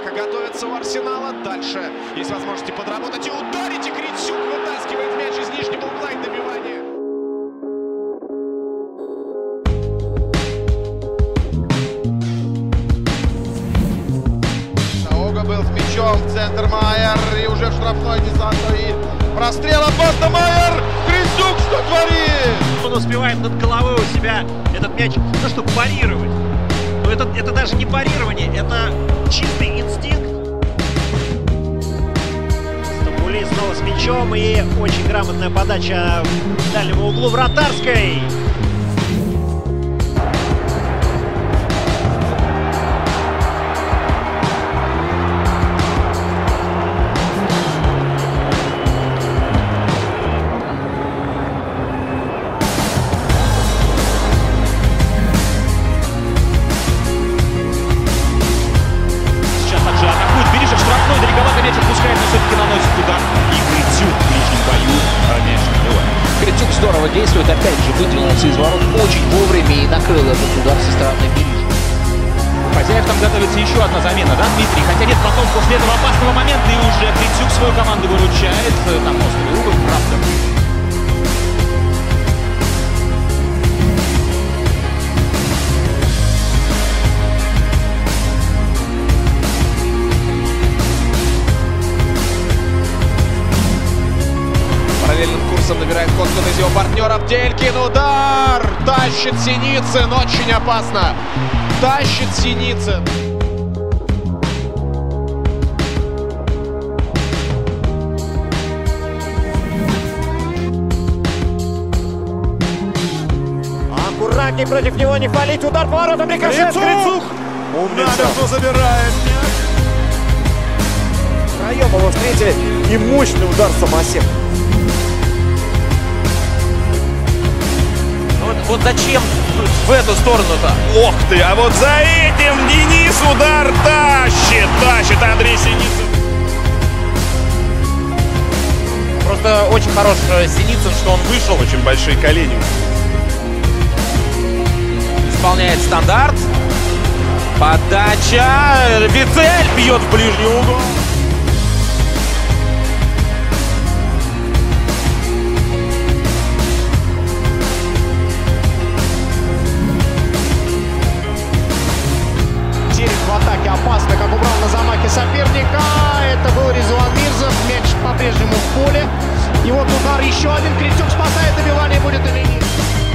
Атака готовится у Арсенала. Дальше есть возможности подработать и ударить. И Крицюк вытаскивает мяч из нижнего угла и добивание. Саога был с мячом в центр. Майер. И уже в штрафной десанту. И прострел опасно. Майер. Крицюк что творит? Он успевает над головой у себя этот мяч, ну что, парировать. Но это даже не парирование, это чистый инстинкт. Стамбули снова с мячом и очень грамотная подача в дальнему углу вратарской. Крицюк здорово действует, опять же выдвинулся из ворот очень вовремя и накрыл этот удар со стороны Бережного. Хозяев там готовится еще одна замена, да, Дмитрий? Хотя нет, потом после этого опасного момента и уже Крицюк свою команду выручает. Там острый угол, правда. Параллельным курсом набирает ход кто-то из его партнеров. Делькин, удар! Тащит Синицын, очень опасно. Тащит Синицын. Аккуратней против него, не фалить, удар по воротам, рикошет, Крицюк! Умница, забирает. Втроем его встретили и мощный удар самосек. Вот зачем в эту сторону-то? Ох ты, а вот за этим Денис удар тащит Андрей Синицын. Просто очень хорош Синицын, что он вышел. Очень большие колени. Исполняет стандарт. Подача. Вицель бьет в ближний угол. В атаке опасно, как убрал на замахе соперника. Это был Резуан Мирзов. Мяч по-прежнему в поле. И вот удар еще один. Крицюк спасает. Добивание будет или нет?